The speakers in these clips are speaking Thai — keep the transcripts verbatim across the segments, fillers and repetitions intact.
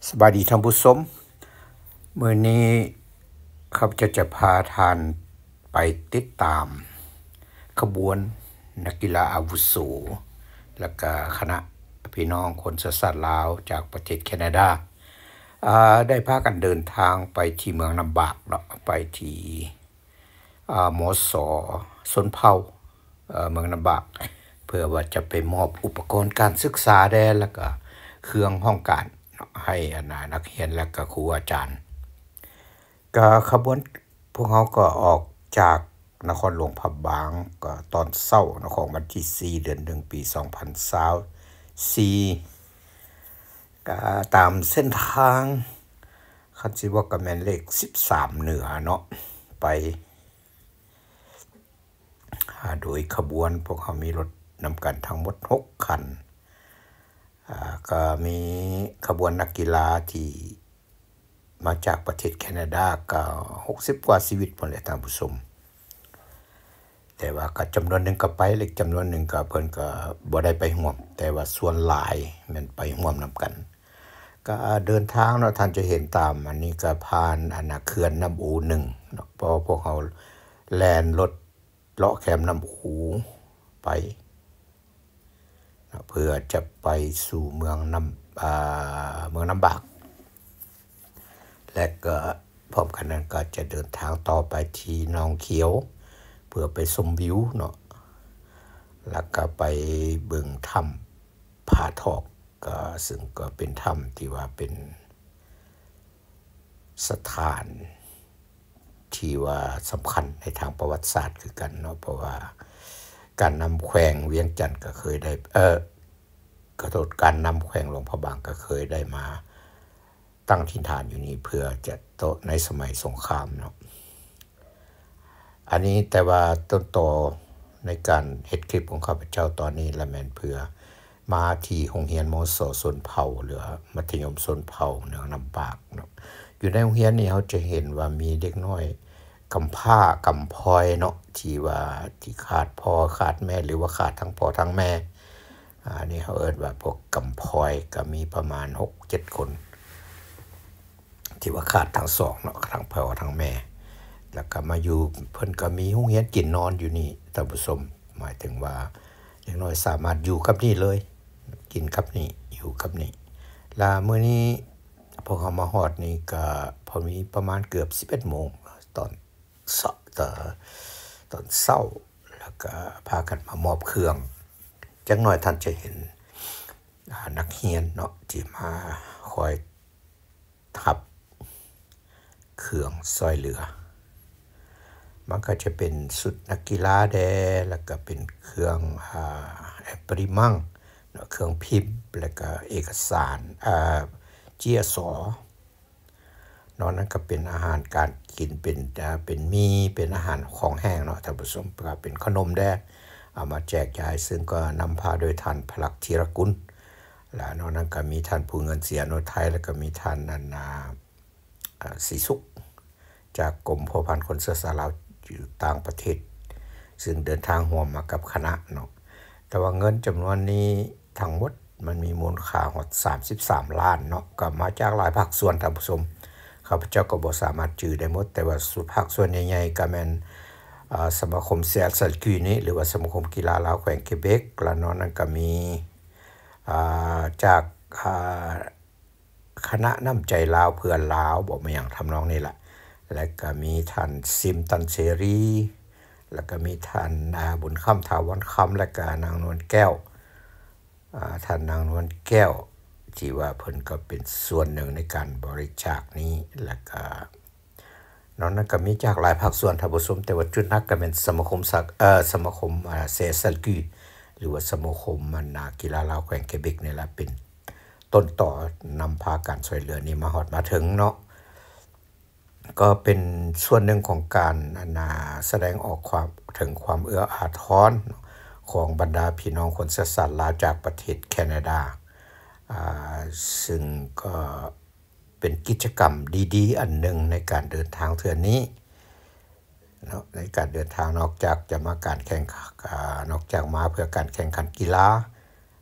สบายดีท่านผู้ชมมื้อนี้ข้าพเจ้าจะพาท่านไปติดตามขบวนนักกีฬาอาวุโสและก็คณะพี่น้องคนเชื้อสายลาวจากประเทศแคนาดาอ่าได้พากันเดินทางไปที่เมืองลำบากเนาะไปที่อ่ามสสนเผ่าเอ่อเมืองลำบากเพื่อว่าจะไปมอบอุปกรณ์การศึกษาแด่แล้วก็เครื่องห้องการให้อันน่ะนักเรียนและก็ครูอาจารย์ก็ขบวนพวกเขาก็ออกจากนครหลวงพะบางก็ตอนเช้าเนาะของวันที่สี่เดือนหนึ่งปีสองพันยี่สิบสี่ก็ตามเส้นทางคันสิว่าก็แม่นเลขสิบสามเหนือเนาะไปอ่าโดยขบวนพวกเขามีรถนำกันทั้งหมดหกคันอ่าก็มีขบวนนักกีฬาที่มาจากประเทศแคนาดาก็หกสิบกว่าชีวิตพุ่นแหละท่านผู้ชมแต่ว่าก็จำนวนหนึ่งก็ไปเล็กจำนวนหนึ่งก็เพิ่นก็บ่ได้ไปร่วมแต่ว่าส่วนหลายแม่นไปร่วมนำกันก็เดินทางเนาะท่านจะเห็นตามอันนี้ก็ผ่านอันน่ะเขื่อนน้ำอูหนึ่งเนาะเพราะพวกเขาแล่นรถเลาะแคมน้ำอูไปเพื่อจะไปสู่เมืองน้ำอ่าเมืองน้ำบากและก็พร้อมกันนั้นก็จะเดินทางต่อไปที่หนองเขียวเพื่อไปชมวิวเนาะแล้วก็ไปเบิ่งถ้ำผาทอกก็ซึ่งก็เป็นถ้ำที่ว่าเป็นสถานที่ว่าสำคัญในทางประวัติศาสตร์คือกันเนาะเพราะว่าการนำแขวงเวียงจันทน์ก็เคยได้เอ่อขอโทษการนำแขวงหลวงพะบางก็เคยได้มาตั้งถิ่นฐานอยู่นี่เพื่อจะโตในสมัยสงครามเนาะอันนี้แต่ว่าต้นตอในการเฮ็ดคลิปของข้าพเจ้าตอนนี้ละแม่นเพื่อมาที่โรงเรียนมสสนเผ่าหรือมัธยมสนเผ่าเมืองลำปางเนาะอยู่ในโรงเรียนนี้เราจะเห็นว่ามีเด็กน้อยกำพร้ากำพร้อยเนาะที่ว่าที่ขาดพ่อขาดแม่หรือว่าขาดทั้งพ่อทั้งแม่อันนี้เขาเอิ้นว่าพวกกำพร้อยก็มีประมาณ หกเจ็ด คนที่ว่าขาดทั้งสองเนาะทั้งพ่อทั้งแม่แล้วก็มาอยู่เพิ่นก็มีโรงเรียนกินนอนอยู่นี่ท่านผู้ชมหมายถึงว่าเด็กน้อยสามารถอยู่กับนี่เลยกินกับนี่อยู่กับนี่ลามื้อนี้พวกเขามาฮอดนี่ก็พอมีประมาณเกือบ สิบเอ็ด โมงตอนเช้าตอนเช้าแล้วก็พากันมามอบเครื่องจักหน่อยท่านจะเห็นนักเรียนเนาะที่มาคอยทับเครื่องช่วยเหลือมันก็จะเป็นสุดนักกีฬาแดแล้วก็เป็นเครื่องอ่าแอปริมังเนาะเครื่องพิมพ์แล้วก็เอกสารอ่าเจียสอนอกนั้นก็เป็นอาหารการกินเป็นอ่าเป็นมีเป็นอาหารของแห้งเนาะท่านผู้ชมก็เป็นขนมแดเอามาแจกจ่ายซึ่งก็นำพาโดยท่านพลักธีรกุลแล้วนอกนั้นก็มีท่านผู้เงินเสียโนไทยแล้วก็มีท่านนันนาศรีสุขจากกรมพัวพันธุ์คนเชื้อสายลาวอยู่ต่างประเทศซึ่งเดินทางร่วมมากับคณะเนาะแต่ว่าเงินจำนวนนี้ทั้งหมดมันมีมูลค่าฮอดสามสิบสามล้านเนาะก็มาจากหลายภาคส่วนท่านผู้ชมข้าพเจ้าก็บ่สามารถจื้อได้หมดแต่ว่าสุภาคส่วนใหญ่ๆก็แม่นอ่าสมาคมเซียสัลกีนี้หรือว่าสมาคมกีฬาลาวแขวงเกเบกแล้วนอกนั้นก็มีอ่าจากอ่าคณะน้ำใจลาวเพื่อนลาวบ่มาหยังทำนองนี้ล่ะและก็มีท่านซิมตันเสรีแล้วก็มีท่านนาบุญค่ำถาวรคำและก็นางนวลแก้วอ่าท่านนางนวลแก้วที่ว่าเพิ่นก็เป็นส่วนหนึ่งในการบริจาคนี้แล้วก็นอกนั้นก็มีจากหลายภาคส่วนท่านผู้ชมแต่ว่าจุดนักก็เป็นสมาคมสักเอ่อสมาคมอ่าเซซัลกีหรือว่าสมาคมมันนากีฬาลาวแขวงเกเบกนี่ล่ะเป็นต้นต่อนำพาการช่วยเหลือนี้มาฮอดมาถึงเนาะก็เป็นส่วนหนึ่งของการนาแสดงออกความถึงความเอื้ออาทรของบรรดาพี่น้องคนเชื้อสายลาวจากประเทศแคนาดาอ่าซึ่งก็เป็นกิจกรรมดีๆอันหนึ่งในการเดินทางเทื่อนี้เนาะในการเดินทางนอกจากจะมาการแข่งขันนอกจากมาเพื่อการแข่งขันกีฬา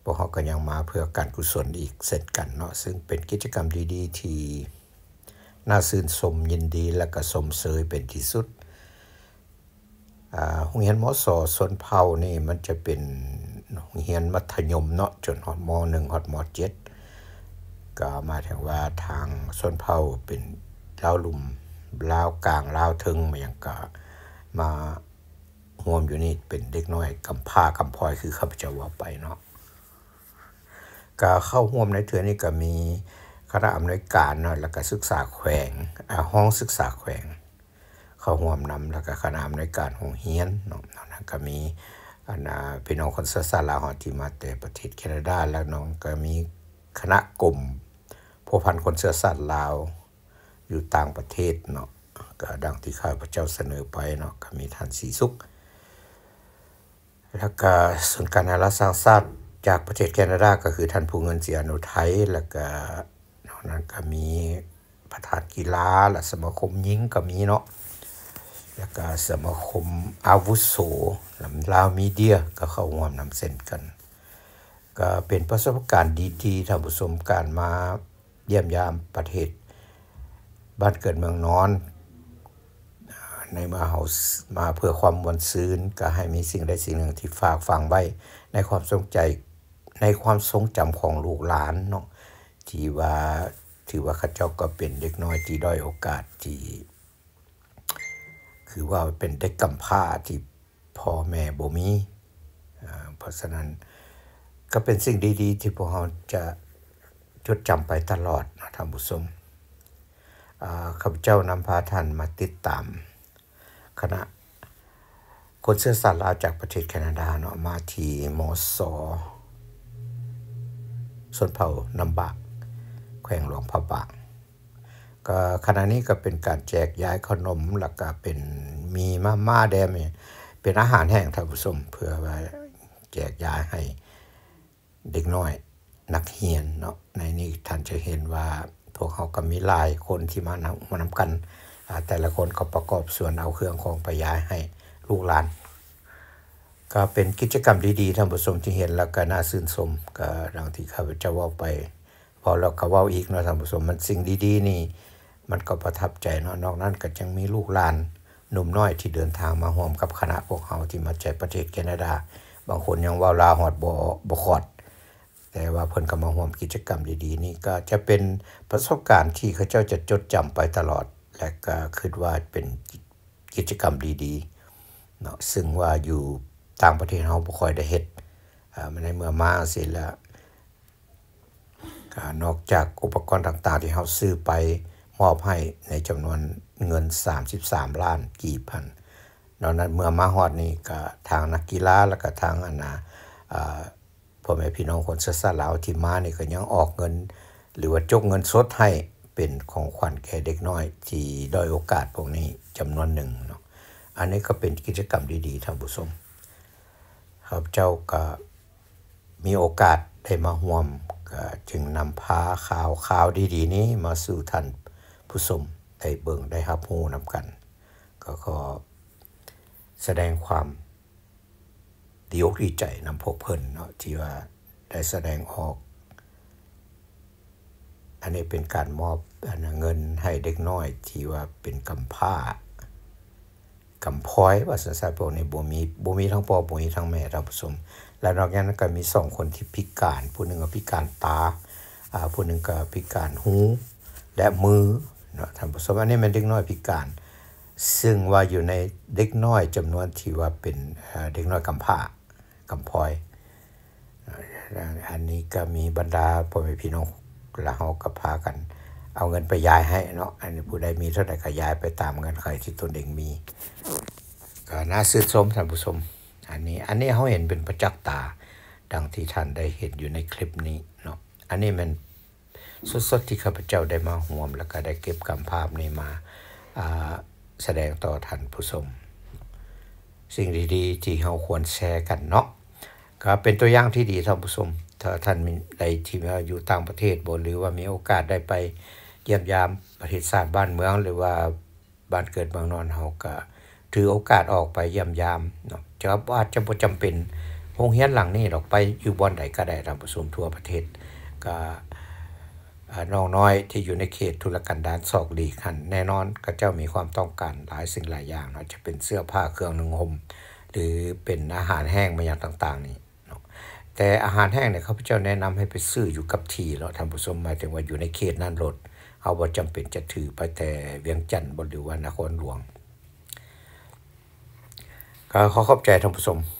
พวกเขาก็ยังมาเพื่อการกุศลอีกเสร็จกันเนาะซึ่งเป็นกิจกรรมดีๆที่น่าชื่นชมยินดีและก็สมเสยเป็นที่สุดอ่าโรงเรียนมสสวนเผานี่มันจะเป็นโรงเรียนมัธยมเนาะจนฮอดมหนึ่งฮอดมเจ็ดก็หมายถึงว่าทางสวนเผาเป็นลาวลุ่มลาวกลางลาวถึงมาหยังก็มาร่วมอยู่นี่เป็นเด็กน้อยกำพร้ากำพร้อยคือข้าพเจ้าว่าไปเนาะก็เข้าร่วมในเทื่อนี้ก็มีคณะอำนวยการเนาะแล้วก็ศึกษาแขวงอ่าห้องศึกษาแขวงเข้าร่วมนำแล้วก็คณะอำนวยการโรงเรียนเนาะนั้นก็มีอันน่ะพี่น้องคนเชื้อสายลาวที่มาแต่ประเทศแคนาดาแล้วน้องก็มีคณะกลุ่มพัวพันคนเชื้อสายลาวอยู่ต่างประเทศเนาะก็ดังที่ข้าพเจ้าเสนอไปเนาะก็มีท่านศรีสุขแล้วก็ศูนย์การนาราสร้างชาติจากประเทศแคนาดาก็คือท่านผู้เงินเสียอนุทัยแล้วก็นอกนั้นก็มีประธานกีฬาและสมาคมหญิงก็มีเนาะแล้วก็สมาคมอาวุโสลาวมีเดียก็เข้าร่วมนำเส้นกันก็เป็นประสบการณ์ดีๆท่านผู้ชมการมาเยี่ยมยามประเทศบ้านเกิดเมืองนอนในมาเฮามาเพื่อความม่วนซื่นก็ให้มีสิ่งใดสิ่งหนึ่งที่ฝากฝังไว้ในความทรงใจในความทรงจำของลูกหลานเนาะที่ว่าถือว่าเขาเจ้าก็เป็นเด็กน้อยที่ด้อยโอกาสที่คือว่าเป็นเด็กกำพร้าที่พ่อแม่บ่มีอ่าเพราะฉะนั้นก็เป็นสิ่งดีๆที่พวกเราจะจดจำไปตลอดนะท่านผู้ชมอ่าข้าพเจ้านำพาท่านมาติดตามคณะคนเชื้อสายลาวจากประเทศแคนาดาเนาะมาที่มสสวนเผานำบากแขวงหลวงพระบางก็ขณะนี้ก็เป็นการแจกย้ายขนมแล้วก็เป็นมีมาม่าแดมเป็นอาหารแห้งท่านผู้ชมเพื่อไว้แจกย้ายให้เด็กน้อยนักเรียนเนาะในนี้ท่านจะเห็นว่าพวกเขาก็มีหลายคนที่มานำมานำกันแต่ละคนก็ประกอบส่วนเอาเครื่องของไปย้ายให้ลูกหลานก็เป็นกิจกรรมดีๆท่านผู้ชมที่เห็นแล้วก็น่าชื่นชมก็ดังที่ข้าพเจ้าเว้าไปพอเราก็เว้าอีกเนาะท่านผู้ชมมันสิ่งดีๆนี่มันก็ประทับใจเนาะนอกนั้นก็ยังมีลูกหลานหนุ่มน้อยที่เดินทางมาร่วมกับคณะพวกเขาที่มาจากประเทศแคนาดาบางคนยังเว้าลาวฮอดบ่บ่คอดแต่ว่าเพิ่นก็มาร่วมกิจกรรมดีๆนี่ก็จะเป็นประสบการณ์ที่เขาเจ้าจะจดจำไปตลอดและก็คิดว่าเป็นกิจกรรมดีๆเนาะซึ่งว่าอยู่ต่างประเทศเฮาบ่ค่อยได้เฮ็ดอ่าในเมื่อมาสิแล้วก็นอกจากอุปกรณ์ต่างๆที่เฮาซื้อไปมอบให้ในจำนวนเงินสามสิบสามล้านกีบพันนอกนั้นเมื่อมาฮอดนี่ก็ทางนักกีฬาแล้วก็ทางอันน่ะอ่าพ่อแม่พี่น้องคนเชื้อสายลาวที่มานี่ก็ยังออกเงินหรือว่าจกเงินสดให้เป็นของขวัญแก่เด็กน้อยที่ด้อยโอกาสพวกนี้จำนวนหนึ่งเนาะอันนี้ก็เป็นกิจกรรมดีๆท่านผู้ชมครับเจ้าก็มีโอกาสได้มาร่วมก็จึงนำพาข่าวข่าวดีๆนี้มาสู่ท่านผู้ชมได้เบิ่งได้รับรู้นำกันก็ขอแสดงความดีอกดีใจนำพวกเพิ่นเนาะที่ว่าได้แสดงออกอันนี้เป็นการมอบเงินให้เด็กน้อยที่ว่าเป็นกำพร้ากำพร้อยว่าซั่นซะพวกนี้บ่มีบ่มีทั้งพ่อบ่มีทั้งแม่ท่านผู้ชมแล้วนอกจากนั้นก็มีสองคนที่พิการผู้หนึ่งก็พิการตาอ่าผู้หนึ่งก็พิการหูและมือเนาะท่านผู้ชมอันนี้มันเด็กน้อยพิการซึ่งว่าอยู่ในเด็กน้อยจำนวนที่ว่าเป็นเด็กน้อยกำพร้ากำพร้อยอันนี้ก็มีบรรดาพ่อแม่พี่น้องแล้วเฮาก็พากันเอาเงินไปย้ายให้เนาะอันนี้ผู้ใดมีเท่าใดก็ย้ายไปตามเงินใครที่ตนเองมีก็น่าชื่นชมท่านผู้ชมอันนี้อันนี้เฮาเห็นเป็นประจักษ์ตาดังที่ท่านได้เห็นอยู่ในคลิปนี้เนาะอันนี้มันสดๆที่ข้าพเจ้าได้มาร่วมแล้วก็ได้เก็บกำภาพนี้มาอ่าแสดงต่อท่านผู้ชมสิ่งดีๆที่เฮาควรแชร์กันเนาะก็เป็นตัวอย่างที่ดีท่านผู้ชมถ้าท่านมีใดที่อยู่ต่างประเทศบ่หรือว่ามีโอกาสได้ไปเยี่ยมยามประเทศชาติบ้านเมืองหรือว่าบ้านเกิดเมืองนอนเฮาก็ถือโอกาสออกไปเยี่ยมยามเนาะจะอาจจะบ่จำเป็นโรงเรียนหลังนี้ดอกไปอยู่บ่อนใดก็ได้ท่านผู้ชมทั่วประเทศก็น้องน้อยที่อยู่ในเขตทุรกันดารซอกหลีกหันแน่นอนก็เจ้ามีความต้องการหลายสิ่งหลายอย่างเนาะจะเป็นเสื้อผ้าเครื่องนึ่งห่มหรือเป็นอาหารแห้งมาอย่างต่างๆนี่เนาะแต่อาหารแห้งเนี่ยเขาพเจ้าแนะนำให้ไปซื้ออยู่กับที่แล้วท่านผู้ชมหมายถึงว่าอยู่ในเขตนั้นรถเฮาบ่จำเป็นจะถือไปแต่เวียงจันทน์บ่หรือว่านครหลวงก็ขอขอบใจท่านผู้ชม